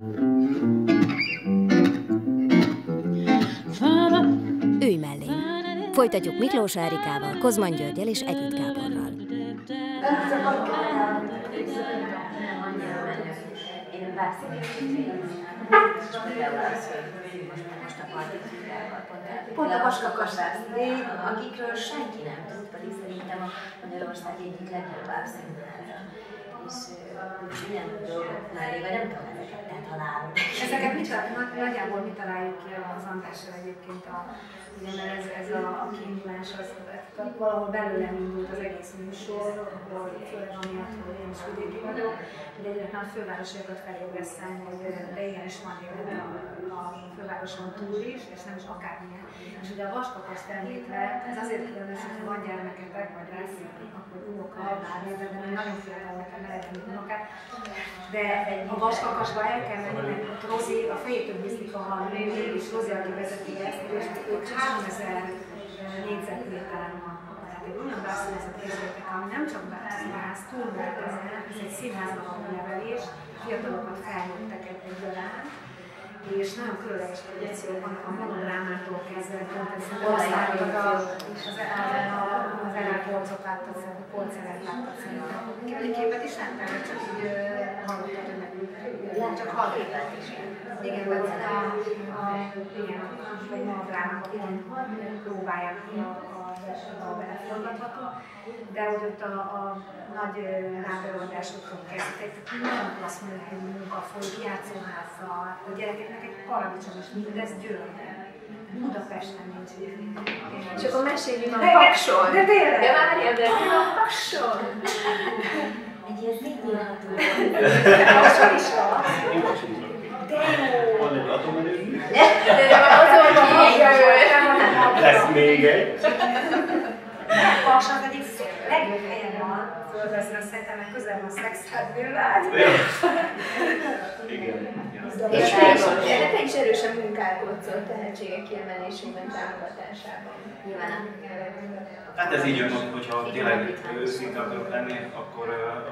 Ülj mellém! Folytatjuk Miklós Erikával, Kozman Györgyel és Együtt Gáborral. Pont a vaskakas akikről senki nem tud, pedig szerintem a Magyarország egyik legjobb bábszínháza. És ilyen dolgok mellé, vagy nem tudom, ezeket találunk. Ezeket nagyjából mi találjuk ki az Andrással egyébként, mert ez a kiindulás, az valahol belőlem indult az egész műsor, főleg amiatt, hogy én is vidéki vagyok, hogy egyre már a fővárosokat felébresztem, hogy de igenis van élet a fővároson túl is, és nem is akármilyen. És ugye a vaskakaszt említve, ez azért különös, hogy van gyermeketek, vagy lesz, akkor unoka, bármi, de nagyon féltem nekem, ne legyen unokát. De a vaskakasba el kell menni, mert ott Rozi, a fejétől biztik a hallani, és Rozi, aki vezeti ezt, és ők 3000 négyzetméteren van. Tehát egy olyan bábszínházat érzétek, ami nem csak bábszínház, túlmúlt ezen, ez egy színháznak a nevelés, fiatalokat felnőttek egyaránt, és nagyon különleges produkciók vannak a monodrámától kezdve, az elállt polcot láttad, a polceret láttad szerintem. Egy képet is láttam, csak így hallottad, hogy csak hallgattad is. Igen, vagy a monodrámában próbálják a beleforgatható, de hogy ott a nagy rábeadásoktól kezdtek, nagyon klassz munka folyik, játszóházzal, a gyerekeknek egy paradicsom, és mindez Győrben. Budapesten nincs ilyen. És akkor mesélj, mi van Pakson? De tényleg! De várjál, de mi van Pakson? Egy ilyen szétnyilható. Pakson is van. De jó! Van egy atomerőmű? De azon van lesz még egy. Paks az egyik legjobb helyen van, fölveszem szerintem, mert közel van Szexhádvillát. Igen. De te is erősen munkálkodsz a tehetségek kiemelésében, támogatásában. Nyilván. Hát ez így jön, hogyha tényleg őszinte akarok lenni, akkor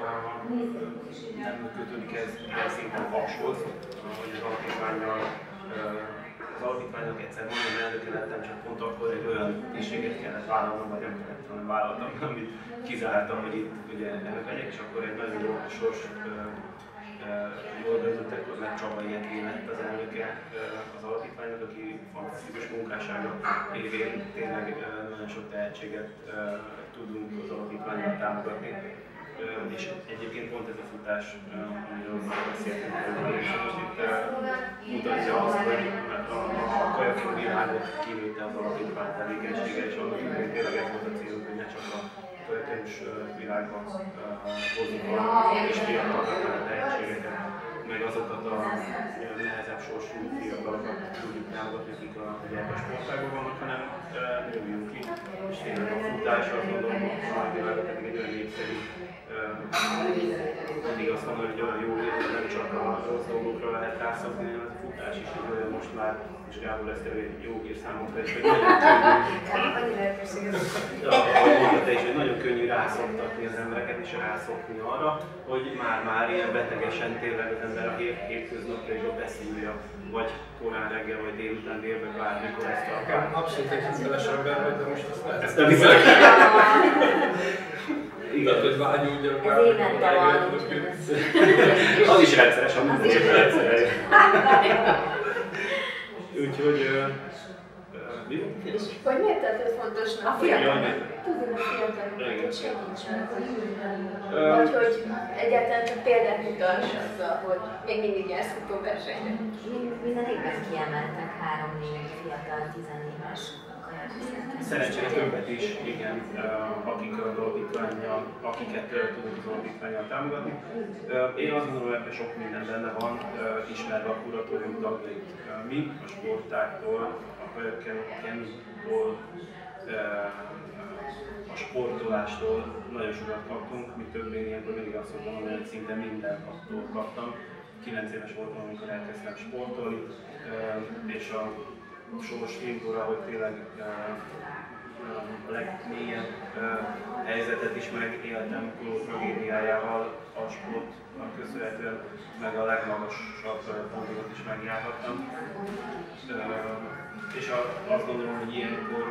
nem kötődik ez szinten Pakshoz, hogy az alapítványnak egyszer mondom, elnöke lettem, csak pont akkor egy olyan tisztséget kellett vállalnom, vagy nem kellett, hanem vállaltam, amit kizártam, hogy itt ugye elnök legyek, és akkor egy nagyon jó sors jól döntöttek, hogy meg Csaba Ilyetvé lett az elnöke az alapítványnak, aki fantasztikus munkássága évén tényleg nagyon sok tehetséget tudunk az alapítványon támogatni. És egyébként pont ez a futás, amiről beszéltünk, hogy most itt mutatja azt, hogy a kajakin világot kinőtte az alapítvány tevékenysége, és annak idején tényleg ez volt a célunk, hogy ne csak a kajakins világban hozzuk és fiatalokat a tehetségeket, meg azokat a nehezebb sorsú fiatalokat tudjuk támogatni, akik a gyermeksportágban vannak, hanem nőjünk ki. És tényleg a futás, azt gondolom, a világot pedig egy olyan népszerű, mindig azt mondom, hogy olyan jó élet, nem csak a rossz dolgokra lehet rászokni, hanem a futás is egy olyan most már, és Gábor ezt egy jó hír számunkra is, hogy nagyon könnyű, hogy nagyon könnyű rászoktatni az embereket, és rászokni arra, hogy már ilyen betegesen tényleg az ember a hétköznapjairól beszélje, vagy korán reggel, vagy délután délben bármikor ezt akár. Abszolút egy hiteles ember vagy, de most azt lehet. Ezt nem hiszem. Igen, hogy vágyódjak ez évente van. Az is rendszeres, a munka is rendszeres. Úgyhogy... És hogy miért tartod fontosnak? A fiatal. Tudom, a fiatalokat, hogy segíts meg, vagy hogy egyáltalán csak példát mutass azzal, hogy még mindig jársz futóversenyre. Minden évben kiemeltek 3-4 fiatal 10 éves kajakisztákat. Szerencsére többet is, igen, akiket tudunk az alapítvánnyal támogatni. Én azt gondolom, hogy ebben sok minden benne van, ismerve a kuratórium tagjait. Mi a sportáktól, a kajakkenútól, a sportolástól nagyon sokat kaptunk, mi több én ilyenkor mindig azt szoktam mondani, hogy szinte mindent attól kaptam. 9 éves voltam, amikor elkezdtem sportolni, és a sors indulra, hogy tényleg a legmélyebb helyzetet is megéltem tragédiájával a sportnak köszönhetően, meg a legmagasabb pontot is megjárhattam. És azt gondolom, hogy ilyenkor,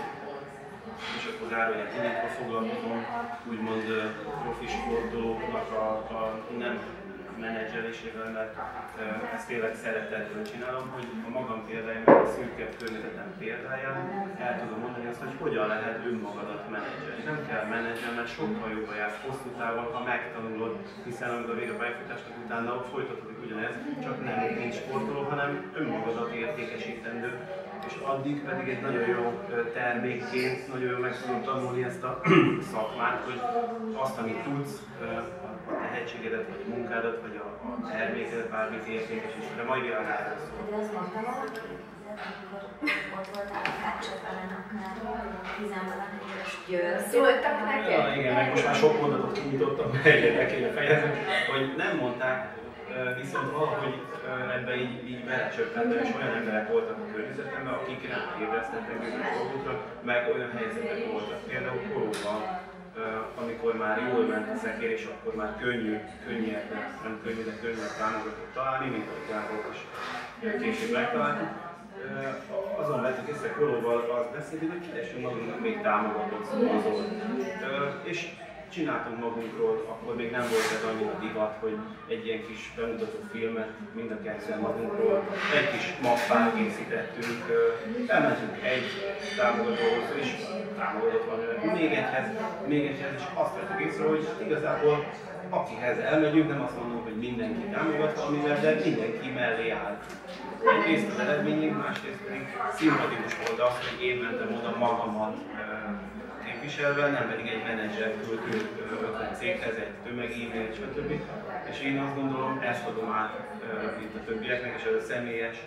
és akkor zárójel ilyenkor foglalkozom úgymond profi sportolóknak a nem menedzselésével, mert ezt tényleg szeretetből csinálom, hogy a magam példájában, a szűkebb környezetem példáján el tudom mondani azt, hogy hogyan lehet önmagadat menedzselni. Nem kell menedzselni, mert sokkal jobban jársz hosszú távon, ha megtanulod, hiszen amikor a vége a pályafutásnak utána folytatódik ugyanez, csak nem mint sportoló, hanem önmagadat értékesítendő. És addig pedig egy nagyon jó termékként, nagyon jó meg tudom tanulni ezt a szakmát, hogy azt, amit tudsz, a tehetségedet, vagy a munkádat, vagy a termékedet, bármit értékesíts, de majd világáról szól. De azt mondtam valaki, amikor ott voltál a Kácsepelen, akár 10-valahány éves Győr. Szóltak neked? Ja, igen, meg most már sok mondatot kinyitottam, egyet el kéne fejezni, hogy nem mondták, viszont valahogy ebbe így belecsöppentem, és olyan emberek voltak a környezetemben, akik rám ébresztettek bizonyos dolgokra, meg olyan helyzetek voltak. Például koróban, amikor már jól ment a szekér, és akkor már könnyebb, nem könnyű, de könnyebb támogatót találni, mint ahogy Gábor is később megtaláltuk. Azon vettük észre Kolóval azt beszélni, hogy keresünk magunknak még támogatót szponzort. És csináltunk magunkról, akkor még nem volt ez annyira divat, hogy egy ilyen kis bemutató filmet mind a ketten magunkról, egy kis mappát készítettünk, elmentünk egy támogatóhoz, és támogatott van még egyhez, és azt vettük észre, hogy igazából akihez elmegyünk, nem azt mondom, hogy mindenki támogat valamivel, de mindenki mellé áll. Egyrészt az eredményünk, másrészt pedig szimpatikus volt az, hogy én mentem oda magamat képviselve, nem pedig egy menedzser küldtünk 50 céghez, egy tömeg-e-mail, stb. És én azt gondolom, ezt adom át itt a többieknek, és ez a személyes,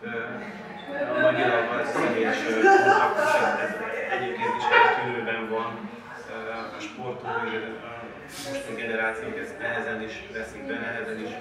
a nagy világban ez a személyes kontaktus, ez egyébként is eltűnőben van. A sportolói, mostani generációk ezt nehezen is veszik be, nehezen is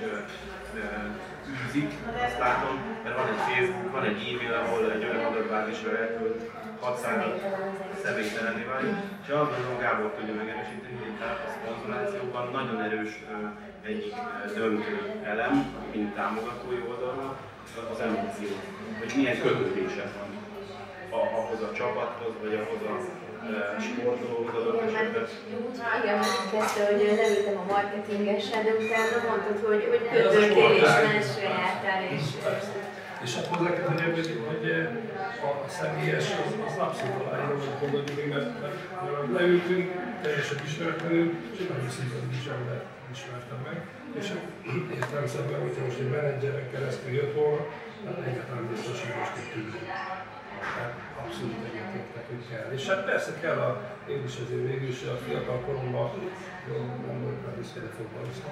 űzik, azt látom, mert van egy Facebook, van egy e-mail, ahol egy olyan adatbázisra elküld 600-at személytelenné válik. És azt gondolom, Gábor tudja megerősíteni, hogy a szponzorációban nagyon erős egyik döntő elem, mint támogatói oldalról, az emóció, hogy milyen kötődése van ahhoz a csapathoz, vagy ahhoz a sportolóhoz adott esetben. Igen, megkezdte, hogy leültem a marketingesen, de utána mondtad, hogy kötődtél és másra jártál. És hát hozzá hogy a személyes az abszolút aláíró, hogy fogadjuk, mert leültünk, teljesen ismeretlenül, és én nagyon szépen is embert ismertem meg. És értelemszerűen, hogyha most egy menedzseren keresztül jött volna, egyáltalán biztos, hogy most itt tudjuk. Tehát abszolút egyetértek, hogy kell. És hát persze kell, én is azért végül is a fiatal koromban nem volt már viszkede futballista.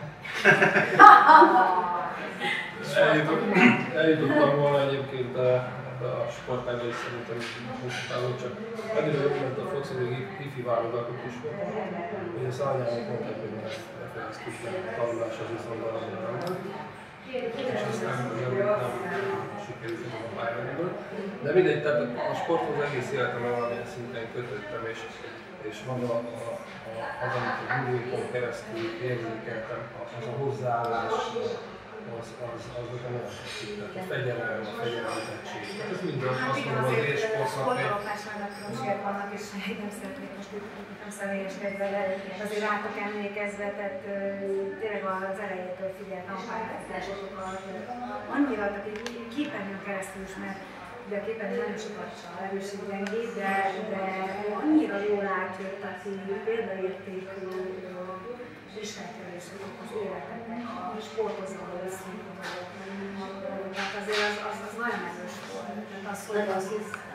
Eljutottam volna egyébként ebbe a sportágba is szerintem mutatáló, csak annyira jobb ment a foci, hogy hifi válogatott is volt. Ugye az anyámok mondták, hogy ezt befejeztük, mert a tanulás az viszont valamire nem volt. És aztán nem sikerült a pályáról. De mindegy, tehát a sporthoz egész életemben valamilyen szinten kötöttem, és maga az, amit a gurúikon keresztül érzékeltem, az a hozzáállás, az nekem nagyon tetszik. Tehát a fegyelem, a fegyelmezettség. Ez minden azt mondom, hogy élsportnak. Sportolóknál is nagy különbségek vannak, és nem szeretnék most nem személyeskedve, de azért rátok emlékezve, tehát tényleg az elejétől figyeltem a pályafutásokat. Annyira, tehát egy képernyőn keresztül is, mert ugye a képernyőn nagyon sokat erősséggyengébb, de annyira jól átjött a példaértékű viselkedések az életeknek, a sportozóval összenkor. Tehát azért az nagyon erős volt. Tehát az, hogy az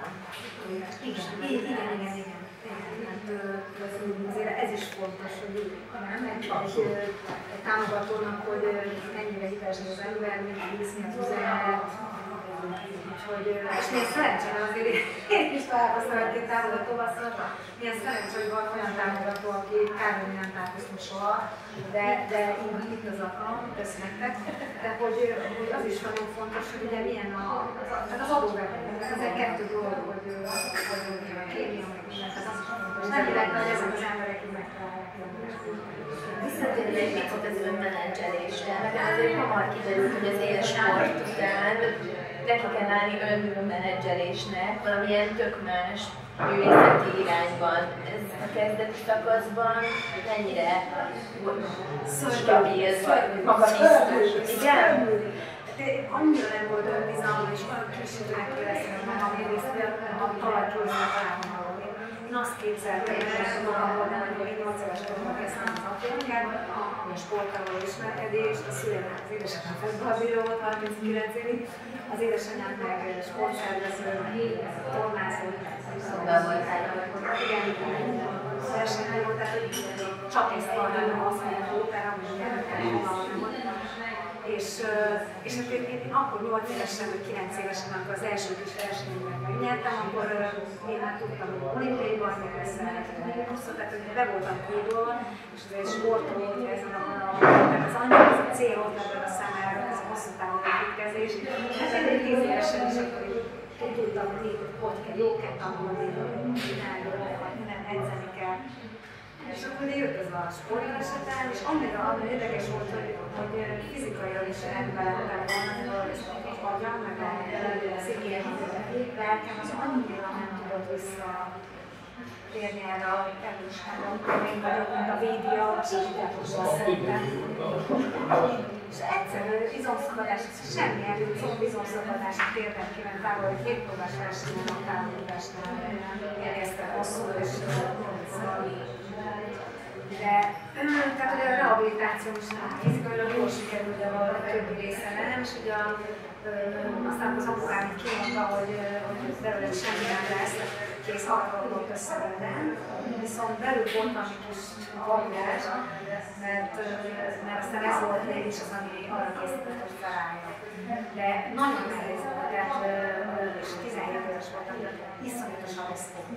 igen. Azért ez is fontos, hogy egy támogatónak, hogy mennyire hiteles az ember, mindig viszni az üzenet. És még szerencsére azért én is találkoztam egy támogatóval, szóval milyen szerencsé, hogy van olyan támogató, aki kb. Nem találkoztam soha, de itt az alkalom, kösz nektek, de hogy az is nagyon fontos, hogy ugye milyen az adóvezető. Ezek kettő dolog, hogy a kémia, meg minden, tehát az is fontos. Nem illetve, hogy ezek az emberek így megtalálják. Visszatérve egy picit az önmenedzselésre, mert azért hamar kiderült, hogy az élsport után neki kell állni önmenedzselésnek, valamilyen tök más művészeti irányban. Ez a kezdeti szakaszban mennyire stabil, magamisztus. Igen? Annyira nem volt önbizalom, és olyan kicsit megkérdeztem magam, hogy a talajkőznek álmodom. Én azt képzeltem, hogy magamból nem, hogy én 8 éves koromban kezdtem az atlétikát, a sporttaló ismerkedést, a szüleim az édesanyám fesztiválbíró volt 39 évig, az édesanyám meg sportszervező, tornázó, igen, versenyló, tehát csak ezt tartom, azt mondja, hogy ópera, hogy ilyen és hát én akkor 8 évesen, vagy 9 évesen, amikor az első kis versenyben megnyertem, akkor én már tudtam, hogy olimpiai bajnok lesz, tehát hogy be voltam kódolva, és ez egy sportoló, hogy ez az annyira ez a cél volt ebben a számára, ez a hosszú távú építkezés. Hát én egy 10 évesen is akkor tudtam, hogy kell jókat tanulni, csinálni dolgokat, minden edzeni kell. És akkor jött ez a sporteseten, és annyira érdekes volt, hogy fizikailag is rendben lettem volna, hogy ezt a agyam, meg a szívén, lelkem, az annyira nem tudott visszatérni erre a erősségre, amikor én vagyok, mint a védia, és a videósban szerintem. És egyszerű izomszakadás, semmi erőt, izomszakadás a térben kívántából, hogy 2 próbás versenyen a távolításnál elkezdtem hosszú, és de tehát ugye a rehabilitáció is fizikailag jól sikerült, de a többi része nem, és ugye aztán az apukám kimondta, hogy belőle semmi nem lesz, kész alkalommal összevődem, viszont belül volt valami kis vaglás, mert aztán ez volt mégis az, ami arra készített, hogy felálljon. De nagyon nehéz volt, tehát és 17 éves voltam, iszonyatosan rossz volt.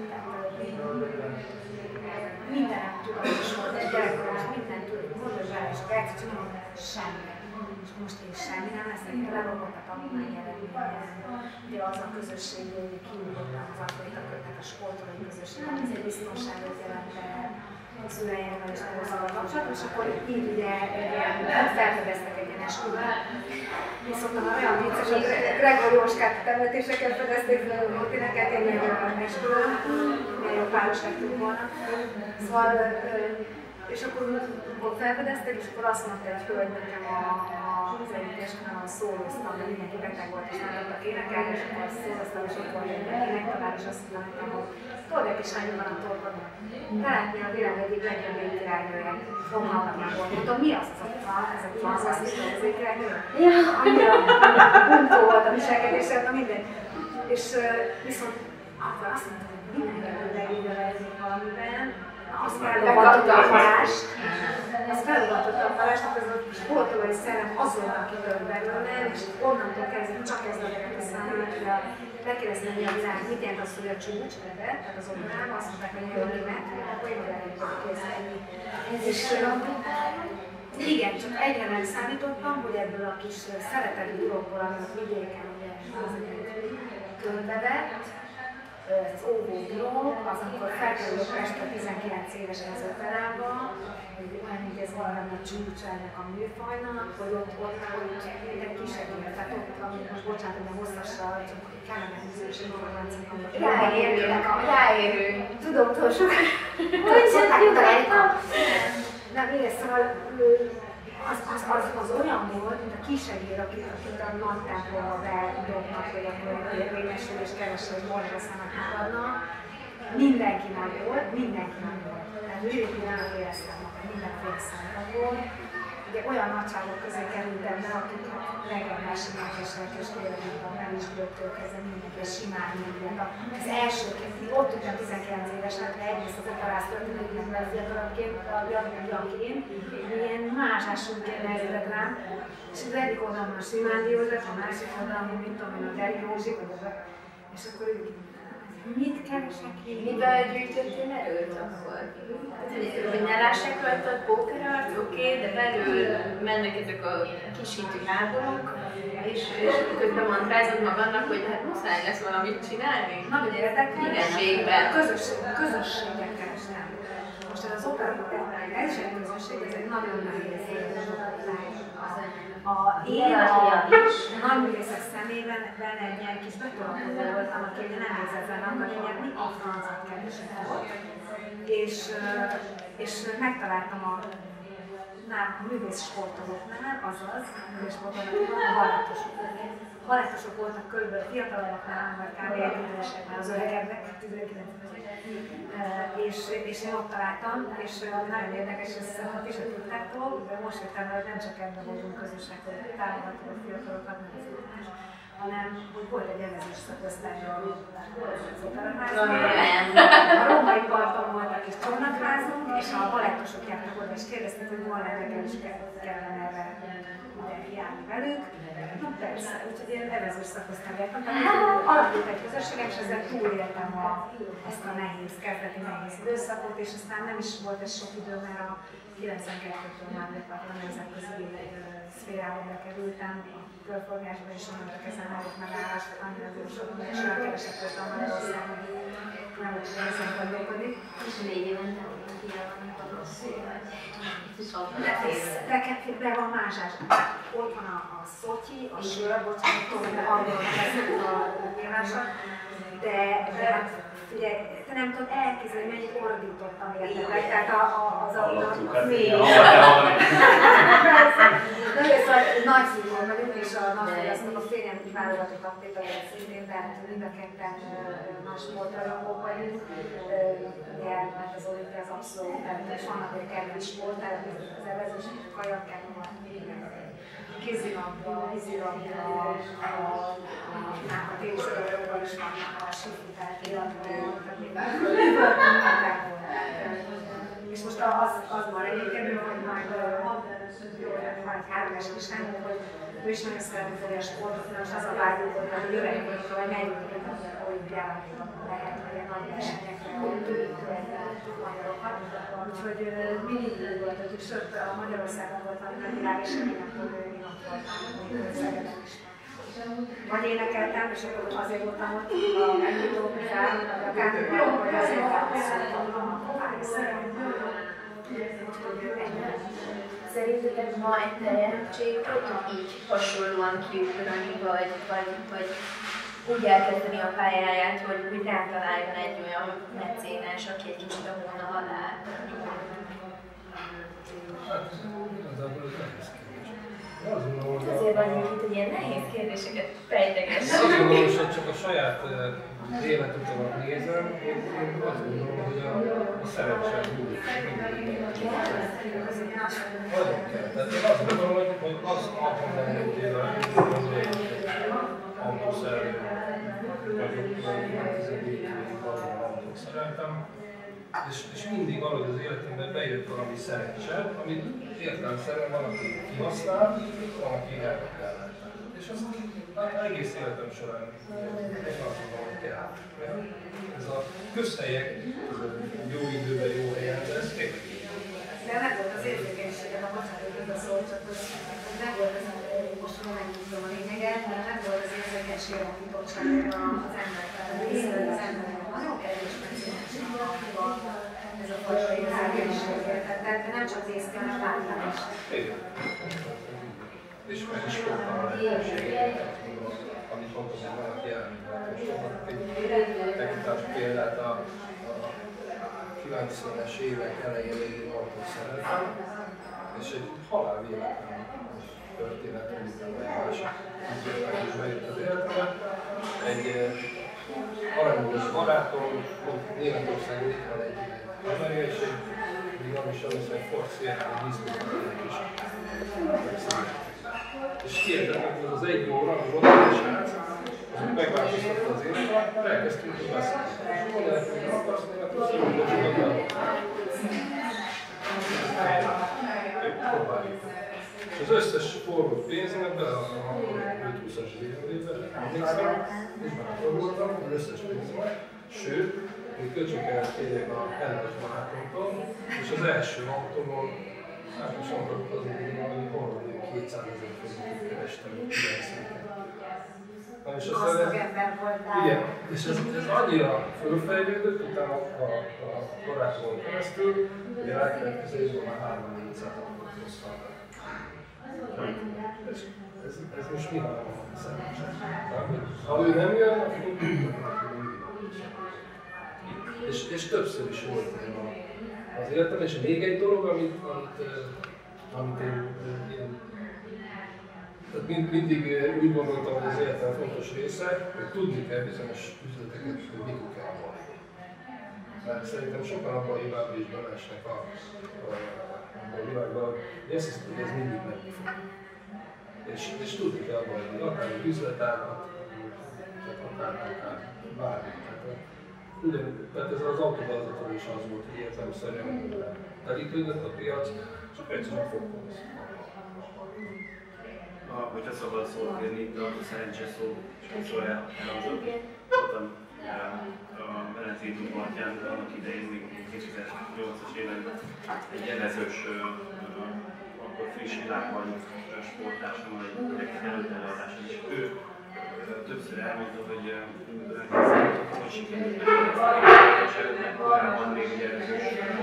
Mindenem tudatos volt, egy gyerekkorom, mindent mondod vele, és akkor egyszer csak mondom, semmi. És most én semmi nem lesz, hogy lerobott a tanulmány eredményen. Ugye az a közösség, hogy kiújítottam az atlétakötnek a sportolói közösségben, ez egy biztonságot jelent a szüleimmel és ahhoz a kapcsolat, és akkor így ugye felfedeztek egy ilyen esküvőt. Én szoktam olyan vicces, hogy Gregor Jóskát temetéseket fedezték fel a Motineket, én meg olyan esküvőn, milyen jó páros lettünk volna. Szóval, és akkor felfedeztek, és akkor azt mondta egy hölgy nekem az egyik esküvőn, ahol szólóztam, de mindenki beteg volt, és nem tudtak énekelni, és akkor szólóztam, és ott volt egy énektanár, és azt mondta nekem, hogy tudod, egy kis lány van a torkodban. Találni a világ egyik legjobb ékirálynője. Vonalban volt. Mondtam, mi az ez a transzvasztita az ékirálynő? Annyira buntó volt a viselkedésem, na mindegy. És viszont akkor azt mondtam, hogy mindenképpen legjobb valamiben, azt felrobbantottam a falást, az a sportolói szerem azonnal kitört belőlem, és onnantól kezdve csak ez a számít, hogy megkérdeztem, hogy a világ mit jelent az, hogy a csúcs, tehát az operában, azt mondták, hogy jön német, akkor én oda elég készíteni. És igen, csak egyre nem számítottam, hogy ebből a kis szereteti dologból, ami a vidéken ugye az körbevett, az óvódrog, az amikor felkerülök este 19 évesen az operába, hogy olyan, hogy ez valami a csúcsa ennek a műfajnak, hogy ott egy kisegél, tehát ott, amit most bocsánat, hogy a hosszasra, csak kellemetűzős információk, amikor ráérő. Tudom, túl sokat. Nem, igen, szóval az olyan volt, mint a kisegér, akit a nagytápolva bedobnak, hogy akkor érvényesül és kereső borzsra szemek magadnak. Mindenki nagy volt. Tehát lirikulnak éreztem magam mindenféle szempontból. Ugye olyan nagyságok közé kerültem be, akik legelmásodások és tényleg a megismerőktől kezdve mindenki simán mindent. Az első ott tudtam 19 évesen, de egész az operász történetnek legfiatalabbként, gyaként, ilyen mázsásúként nézett rám. És az egyik oldalon a Simándi József, a másik oldalon, mint tudom én, a Deri Józsi, és akkor mit keresek én? Mivel gyűjtöttél erőt akkor? Hogy ne lássák rajta a pókerart, oké, de belül mennek ezek a kisítő háborúk, és közben mantrázod magadnak, hogy hát muszáj lesz valamit csinálni. Nagyon érdekes. Mindenségben. Közösséget kerestem. Most ez az opera, ez egy közösség, ez egy nagyon nehéz Én a nagyművészek szemében egy ilyen kis betolakodó voltam, aki ugye nem végzett zene akadémiát, mi a francot keresett volt. És megtaláltam a művész sportolóknál, azaz művész sportolóknál a balettosok. Balettosok voltak körülbelül fiatalabbaknál, vagy kb. Együtteseknál, az öregebbek, 19 és én ott találtam, és nagyon érdekes, és szerintem ti sem tudtátok, de most jöttem el, hogy nem csak ebben voltunk közösek, hogy támogatunk a fiatalokat, meg a futás, hanem hogy volt egy evezés szakosztály az operaházban. A római parton volt a kis csónakházunk, és a balettosok jártak oda, és kérdezték, hogy volna nekem is kellene erre járni velük. Na persze, úgyhogy én evezős szakosztály jártam. Alakult egy közösségem, és ezzel túléltem ezt a kezdeti nehéz időszakot, és aztán nem is volt ez sok idő, mert a 92-től már a nemzetközi szférába bekerültem, a körforgásba, és onnantól kezdve nem volt megállást, annyira sok, és olyan keveset voltam Magyarországon, nem úgy érzem gondolkodik. És 4 évente kialakult a rosszul, vagy be van mázsás. Ott van a szotyi, a sör, bocsánat, hogy arról beszélt a nyilvánosat, de hát figyelj, te nem tudod elképzelni, mennyit ordítottam értetek, tehát az a mély. Szóval nagy szívon vagyunk, és a napfogyasztók a férjem így válogatott atlétaként szintén, tehát mind a ketten nagy sportrajongók vagyunk. Ugye, mert az olimpia az abszolút, és vannak egy kedvenc sport, tehát az evezés, kajakkány, kézilabda, vízilabda, a tényszerűen is vannak a sífutás, és most az van egyébként, hogy majd van egy 3 éves kislányunk, hogy ő is nagyon szeretni fogja a sportot, és az a vágyunk, hogy jöjjünk, hogy megyünk olimpiára lehet, vagy ilyen nagy versenyekre, hogy követni magyarokat. Úgyhogy mindig úgy voltatok, sőt a Magyarországon voltam a világeseményektől, én ott voltam, Szegeden is. Vagy énekeltem, és akkor azért voltam ott a megnyitó-művel, vagy a káművel, vagy azért szóltam a pályaszéken. Szerintetek ma egy tehetség hogy tud így hasonlóan kiugrani, vagy úgy elkezdeni a pályáját, hogy úgy rátaláljon egy olyan mecénás, aki egy kicsit a vonal alá? Azért vagyunk itt, hogy ilyen nehéz kérdéseket fejtegetünk. Azt gondolom, hogy csak a saját életutamat nézem, én azt gondolom, hogy a szerencse múlik. Nagyon kell. Tehát én azt gondolom, hogy az alapon lehet például, hogy autószerelő vagyok, 17 évig autót szereltem, és mindig valahogy az életemben bejött valami szerencse, amit értelemszerűen van, aki kihasznál, van, aki elkell. És azt egész életem során én azt mondom, hogy kell. Ez a közhelyek, jó időben, jó helyen, de ez tényleg. De meg volt az érzékenységem, a bocsánat, a szó, csak meg volt az, most megnyitottam a lényeget, mert meg volt az érzékenység, a nyitottságra az emberekkel, az emberekkel nagyon kevés megszínesség van, ez a fajta érzékenységet, tehát nem csak néztem, hanem láttam is. Igen. És meg is fogtam a lehetőséget, amit mondtam, hogy valaki elmondott. Tekintás példát a 90-es évek elején lévő autót szereltem, és egy halálvéletlen történet, mint egy másik üzletek is bejött az életembe. Egy aranyos barátom, Németországon itt van egy amerikai, és még nem is az, hogy Ford Sierra, egy vízműködőnek is. És hihetetlen, hogy az 1 óra, ami volt a srác, az megváltoztatta az életet, mert elkezdtünk a beszélni. És mondani, hogy nem akarsz Németországon, de sokat próbáljuk. És az összes forgott pénzemet beleadtam akkor 5-20-as BMW-be, emlékszem, és megforgoltam az összes pénzemet, sőt, még kölcsönkel kérjek a kedves barátomtól, és az első autómon, hát most nem akarok az hogy hol 200 000 forintot kerestem 90-ben. Gazdag ember voltál. Igen, és ez annyira fölfejlődött, utána a barátomon keresztül, hogy a rákövetkező évben már 3-400 autót hoztam. Ez most mi van szerencsés? Ha ő nem jön, akkor és többször is volt az életem, és még egy dolog, amit én mindig úgy gondoltam, hogy az életem fontos része, hogy tudni kell bizonyos üzleteket, hogy mikor kell abbalni. Mert szerintem sokan abban a hibában is beleesnek a világban, hogy azt hiszem, hogy ez mindig menni fog. És tudni kell abbalni, akár egy üzletágat, akár bármit. Tehát ez az autóvezető is az volt, hogy értelemszerűen elítődött a piac, csak egyszerűen foglalkozni. Hogyha szabad szót kérni, itt a szerencsés szó sokszor elhangzott. Voltam a Velencei partján annak idején, még 2008-as években egy evezős, akkor friss világbajnok sporttársammal egy előadásra, és ő többször elmondta, hogy sikerült megjelenteni, korábban még egy evezős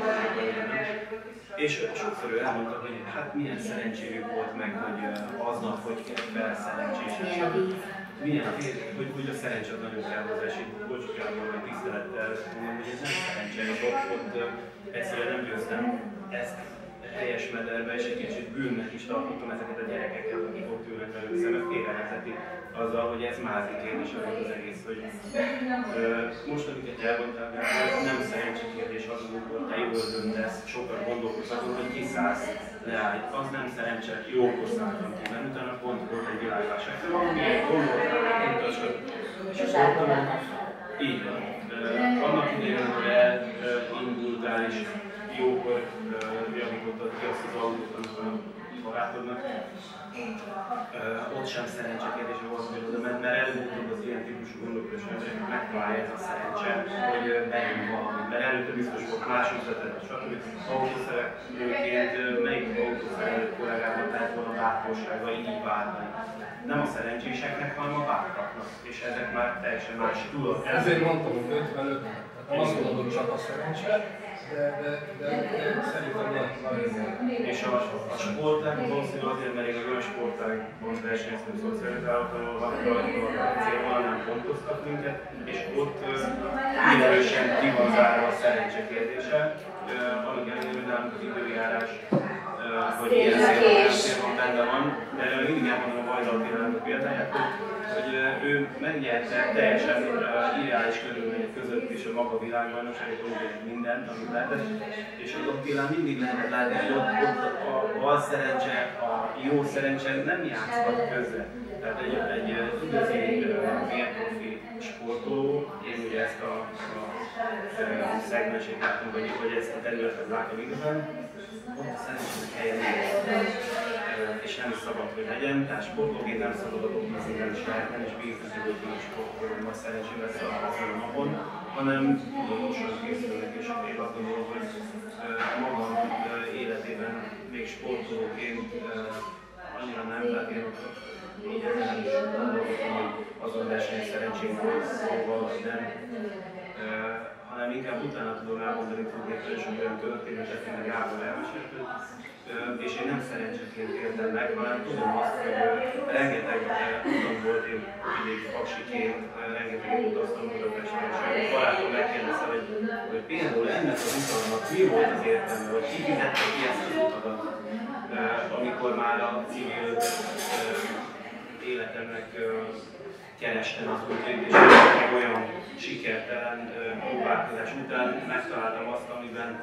és sokszor ő elmondta, hogy hát milyen szerencséjük volt meg, hogy aznap hogy kell fel szerencsésesen. Milyen hogy a szerencse nagyon kell hozzá, és így bocsánatban vagy tisztelettel mondom, hogy ez nem szerencse, és ott egyszerűen nem győztem ezt teljes mederbe, és egy kicsit bűnnek is tartottam ezeket a gyerekeket, akik ott ülnek velünk szemben, félrevezeti azzal, hogy ez mázi kérdés az egész, hogy most, amiket elmondtál, nem szerencse kérdés az, amikor te jól döntesz, sokat gondolkodsz azon, hogy kiszállsz, leállj, az nem szerencse, jókor szálltam ki, mert utána pont volt egy világválság. Milyen gondoltál, megmutasod, és azt mondtam, így van. Annak idején, amikor elindultál és jókor javítottad ki azt az autót, amikor a barátodnak, ott sem szerencse kérdése volt, hogy oda ment, mert előbb-utóbb az ilyen típusú gondolkodás emberek megtalálja ez a szerencse, hogy bejön valami. Mert előtte biztos volt más üzletet, stb. Autószerelőként melyik autószerelő kollégában lehet volna bátorsága így váltani. Nem a szerencséseknek, hanem a bátraknak. És ezek már teljesen más tudod. Ezért mondtam, hogy 55, nem azt mondom, hogy csak a szerencse, de szerintem nagyon. És a sportágban valószínűleg azért, mert én a olyan sportágban versenyeztem szocializáltan, ahol a célval nem pontoztak minket, és ott mindenősen ki van zárva a szerencse kérdése. Annak ellenére, hogy nálunk az időjárás, hogy ilyen szélban benne van, de mindig elmondom a Vajdal Attilának példáját, hogy ő megnyerte teljesen ideális körülmények között is a maga világbajnokságot, mindent, amit lehetett, és az Attilán mindig lehetett látni, hogy ott a bal szerencse, a jó szerencse nem játszhat közre. Tehát egy igazi mérprofi sportoló, én ugye ezt a szegmensét látom, vagy ezt a területet látom igazán, ott a szerencsének helyen és nem is szabad, hogy legyen, tehát sportolóként nem szabad a dobni, nem is lehet, nem is bízni, hogy a sportoló majd szerencsé lesz azon a napon, hanem tudatosan készülnek, és én azt gondolom, hogy magam életében még sportolóként annyira nem, tehát én így nem is gondolkodom, hogy azon verseny szerencsém volt szóval, vagy nem, hanem inkább utána tudom elmondani fognék olyan történetet, mint a Gábor elmesélt, és én nem szerencseként éltem meg, hanem tudom azt, hogy rengeteg utam volt, én vidéki paksiként, rengeteg utaztam Budapesten, és a barátom megkérdezte, hogy például ennek az utamnak mi volt az értelme, hogy ki fizette ki ezt az utadat, amikor már a civil életemnek kerestem az útjét, és olyan sikertelen próbálkozás után megtaláltam azt, amiben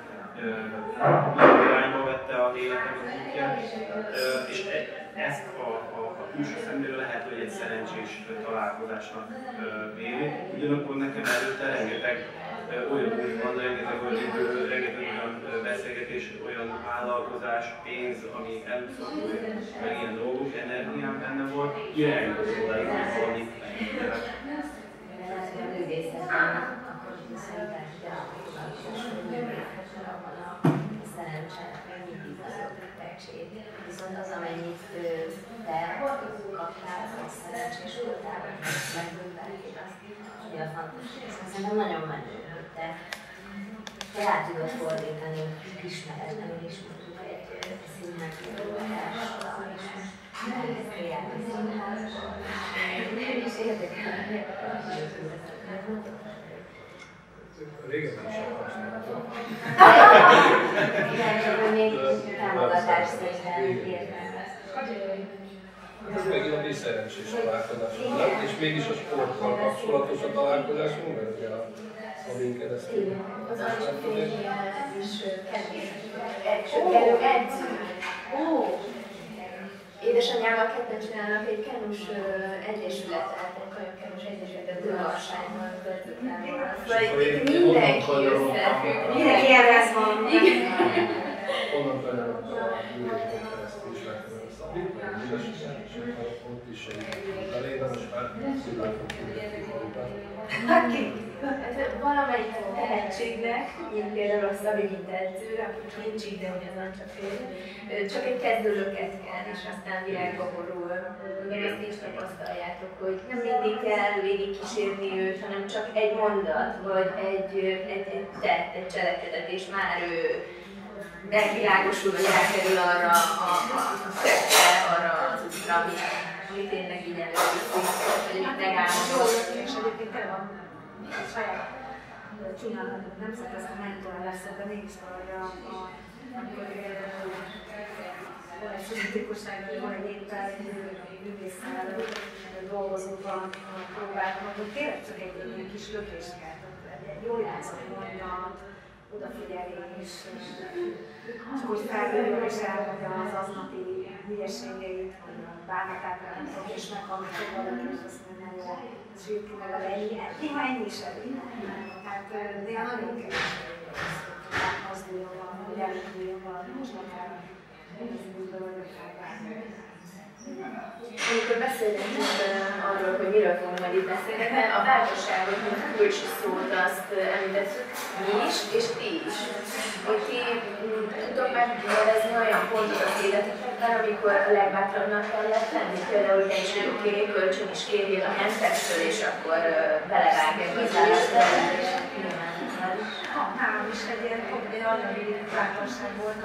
nagy irányba vette az életem az útját, és ezt a külső szemléről lehet, hogy egy szerencsés találkozásnak véli. Ugyanakkor nekem előtte rengeteg olyan út van, rengeteg olyan beszélgetés, olyan vállalkozás, pénz, ami elúszható, meg ilyen dolgok, energiám benne volt, irányba odáig, hogy valami szerencse, mindig az a betegség. Viszont az, amennyit te kaptál, az szerencsés voltál, vagy megbőveltél, azt ugye a fantasztikus. Szerintem nagyon menő, hogy te rá tudod fordítani, ismeretlenül is mondjuk egy színmegfordítással, és Nem is érdekel. Régen nem is használtam. Igen, csak hogy még támogatás szépen értelmez. Ez megint a mi szerencsés találkozásunk lett, és mégis a sporttal kapcsolatos a találkozásunk, mert ugye a link keresztül. Az ancsafényjel is kellő edző. Édesanyjával ketten csinálnak egy kenus egyesületet, egy kajakkenus egyesületet Dőharsányban Töltőtávol. Szóval itt mindenki összefügg. Mindenki elvesz van. Onnan felelőtt a lényen keresztül is megfelelő a Szabit, vagy a Üdességet, és ott is segítünk elébe, most már szülőkön küldetik valután. Valamelyik tehetségnek, mint például a Szabi mint edző, aki nincs ide, hogy az ancsafény, csak egy kezdőlöket kell, és aztán virágba borul. Még ezt is tapasztaljátok, hogy nem mindig kell végigkísérni őt, hanem csak egy mondat, vagy egy tett, egy cselekedet, és már ő megvilágosul, hogy elkerül arra a tettre, arra az útra, ami tényleg így előviszi, vagy megálmodott. És egyébként tényleg van saját csinálhatunk, nem szokta ezt a mentor lesz, de mégis valahogy amikor van egy szintetikusság, van egy éppen művésszel dolgozunk a próbálkon, hogy tényleg csak egy ilyen kis lökés kell, egy jól játszott mondat, odafigyelés, csak hogy felülről és elmondja az aznapi hülyeségeit, hogy a bánatát nem tudok, és meghallgatok valaki, és azt mondja, hogy sőt ki meg a ennyi, néha ennyi is elég. Hát néha nagyon kevés mozduljon valami, hogy elinduljon valami, most akár ez útban vagy akár bármi. Amikor beszélgetünk arról, hogy miről fogunk majd itt beszélni, a bátorságot, mint kulcs szót, azt említettük mi is, és ti is. Hogy ti tudtok megnevezni olyan pontot az életetekben, amikor a legbátrabbnak kellett lenni. Például, hogy egy oké, kölcsön is kérjél a hentestől, és akkor belevágja a vízállásba. Nálam is egy ilyen anyagi bátorság volt,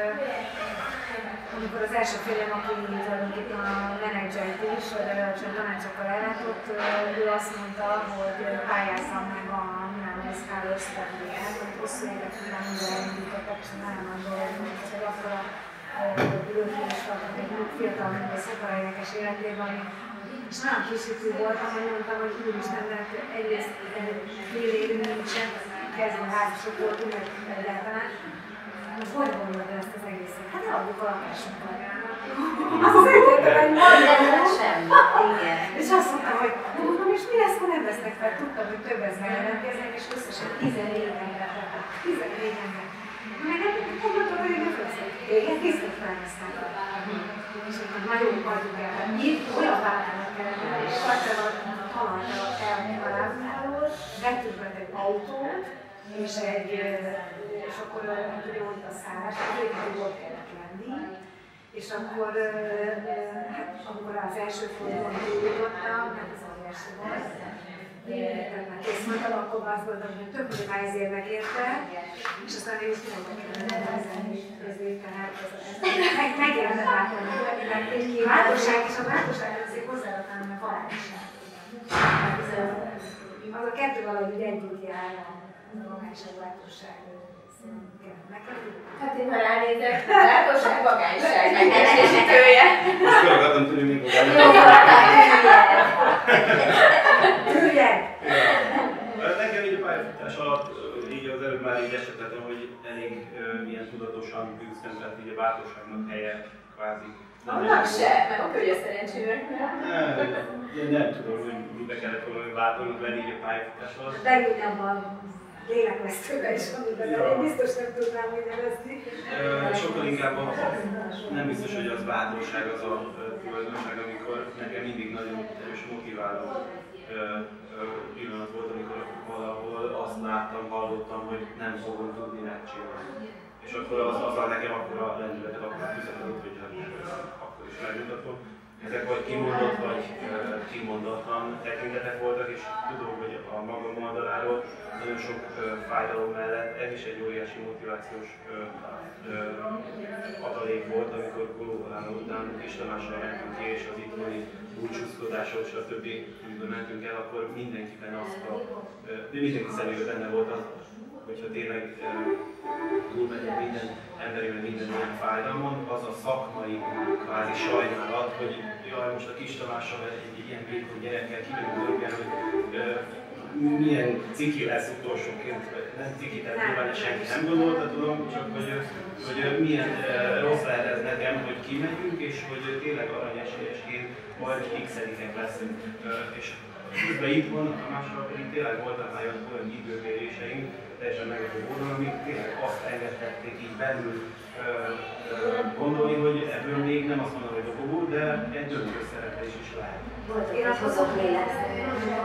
amikor az első félem, aki tulajdonképpen a menedzsert is, vagy legalábbis tanácsokkal ellátott, ő azt mondta, hogy pályázzam meg a Milánó Scala ösztöndíját, hogy hosszú évek után minden elindítottak, és nagyon nagy dolog, hogy akkor a ülőkén is tartott egy fiatal művész szokarénekes életében, és nagyon kisítő voltam, hogy mondtam, hogy úristennek egyrészt fél évünk nincsen, kezdve házasok voltunk, meg egyáltalán. Most hogy gondolod ezt az egészet? Hát eladjuk a lakásunkat. Azt szerintettem, hogy Minden semmi. Igen. és azt mondtam, hogy mondom, és mi lesz, ha nem vesznek fel? Tudtam, hogy több ezzel jelentkeznek, és összesen 14 ember. 14 ember. Meg nem mondhatod, hogy én fölszett. Téged készült felvesznek. És akkor nagyon hagyjuk el, hogy itt olyan váltának kellene, és tartva a talajra elmúlálról, vettünk be egy autót, és akkor ugye volt a szállás, hogy volt kellett lenni, és akkor, hát, amikor az első fordulón túljutottam, hát az óriási volt, tehát már kész voltam, akkor azt gondoltam, hogy tök mindig ezérnek érte, és aztán én is tudok nevezni, tehát megjelent váltani, hogy bátorság, és a bátorság azért hozzáadtam a valányság. Az a kettő valahogy együtt jár a magányság, bátorság. Hát én ha ránézek, bátorság, magányság, megerősítője. Most meg akartam tudni, mikor Üljed! Nekem így a pályafutás alatt, így az előbb már így esetettem, hogy elég ilyen tudatosan küzdtem, tehát így a bátorságnak helye kvázi. Annak se, meg a kölyös szerencséveknek. Nem tudom, hogy mibe kellett volna bátornak lenni így a pályafutás alatt. Legjobban lélekvesztőben is van, de én biztos nem tudnám úgy nevezni. Sokkal inkább nem biztos, hogy az bátorság az a tulajdonság, amikor nekem mindig nagyon erős motiváló pillanat volt, amikor valahol azt láttam, hallottam, hogy nem fogom tudni megcsinálni. És akkor az nekem akkor a lendületet, akkor a tüzet adott, hogy akkor is megmutatom. ezek vagy kimondott, vagy kimondatlan tekintetek voltak, és tudom, hogy a magam oldaláról nagyon sok fájdalom mellett ez is egy óriási motivációs adalék volt, amikor Golóhalála után Kis Tamással mentünk ki, és az itthoni búcsúzkodásról, stb. Amikor mentünk el, akkor mindenkiben mindenki szemében benne volt az, hogyha tényleg túlmegyek minden emberében minden ilyen fájdalmon, az a szakmai kvázi sajnálat, hogy jaj, most a Kis Tamással egy ilyen vékony gyerekkel kimegyünk örökben, hogy milyen ciki lesz utolsóként, nem ciki, tehát nyilván senki nem gondolta, tudom, csak hogy milyen rossz lehet ez nekem, hogy kimegyünk, és hogy tényleg aranyesélyesként majd x-edikek leszünk. És közben itt van, a másokkal pedig tényleg voltak már olyan időméréseink, teljesen meglepő módon, amik tényleg azt engedhették így belül gondolni, hogy ebből még nem azt mondom, hogy dobogó, de egy döntő szereplés is lehet. Én azt hozok lélezni.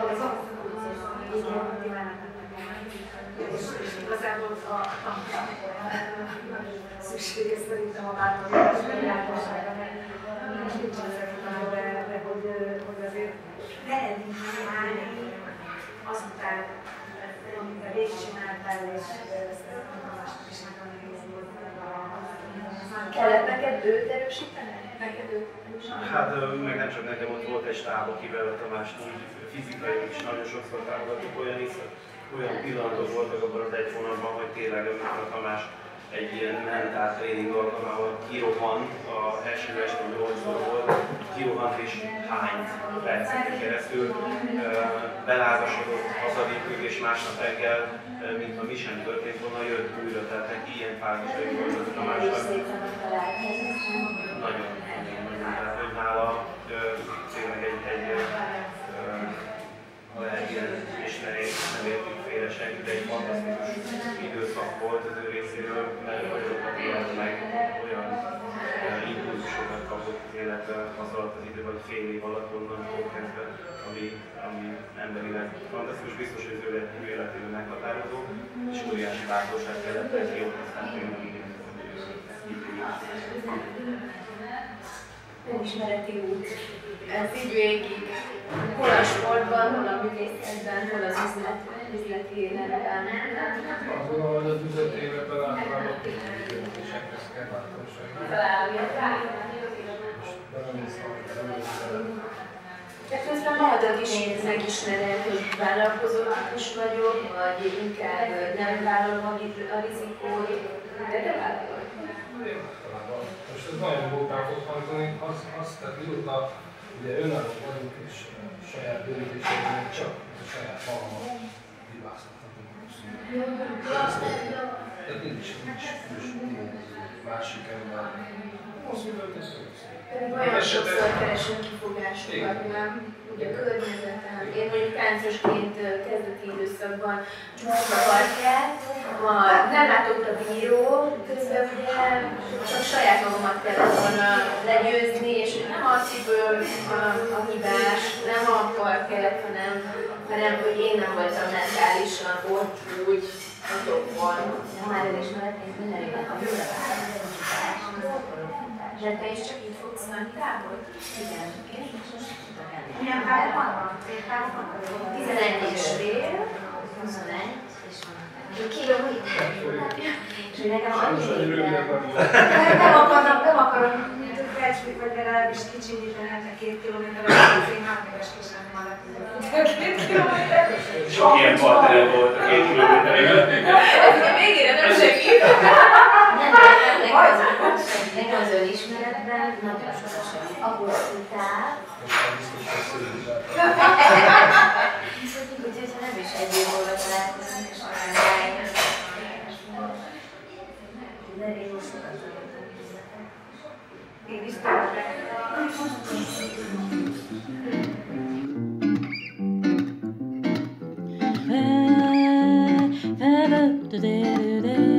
És igazából a szükséges szerintem a változás, a világosságra, mert nincs ezekben, de hogy azért elindulni azután, amit a végigcsináltál, és ezt is nagyon nehéz volt. Kellett neked őt erősíteni? Hát meg nem csak nekem, ott volt egy stáb, akivel a Tamást úgy fizikai is nagyon sokszor támogattuk, olyan pillanatok voltak abban az egy hónapban, hogy tényleg amikor a Tamás egy ilyen mentál tréning alkalmával kirohant, a első este 8-szor volt, kirohant és hányt perceken keresztül, belázasodott, hazavittük, és másnap reggel, mintha mi sem történt volna, jött újra, tehát neki ilyen fázisai voltak a Tamásnak. Nagyon, tehát hogy nála tényleg egy ha lehet ilyen ismerés, nem értünk félre senkit, de egy fantasztikus időszak volt az ő részéről, mert olyanokat élt meg, olyan impulzusokat kapott az életben az alatt az idő, vagy fél év alatt onnantól kezdve, ami emberileg fantasztikus, biztos, hogy az ő életében meghatározó, és óriási bátorság kellett neki, ott aztán tényleg igen, hogy önismereti út. Ez így végig. Hol a sportban, hol a művészetben, hol az üzleti életben. Azt gondolom, hogy az üzleti életben általában a döntésekhez kell bátorság. De közben magadat is megismered, hogy vállalkozó típus vagyok, vagy inkább nem vállalom a rizikót, de te vállalod. Most ez nagyon bókán fog hangzani, tehát mióta ugye önálló vagyunk és saját döntéseinknek csak a saját magamat hibáztathatunk. Tehát nincs másik ember. Olyan sokszor keresünk kifogásokat, nem? Ugye a környezetem. Én mondjuk táncosként kezdeti időszakban csúszva parkát, majd nem látott a bíró, közben ugye csak saját magamat kellett volna legyőzni, és nem a cipő a hibás, nem a parkett, hanem hogy én nem voltam mentálisan ott úgy a toppon. Már elismeretnénk mindenében a De te is csak így fogsz Anitával? Igen, én most Milyen párok vannak? 11 és fél, 21, és van kilométer. és hogy nekem annyi Nem akarom, mint hogy felsőt vagy legalábbis kicsinyíteni, hát 2 kilométerre, az én hátnéves késem mellett. 2 kilométer? Sok ilyen partnerem volt a 2 kilométerig. Ez a végére nem segít. Nekem az önismeretben nagyon sokat segít. A hosszú táv, úgyhogy ha nem is egy év múlva találkozunk, és rájön. De régó sokat tanultam üzletek. Én is tanultam. Fa, fa, ba, da, da, da, da.